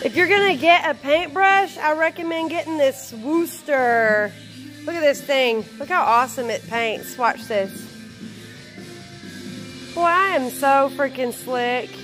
If you're gonna get a paintbrush, I recommend getting this Wooster. Look at this thing. Look how awesome it paints. Watch this. Boy, I am so freaking slick.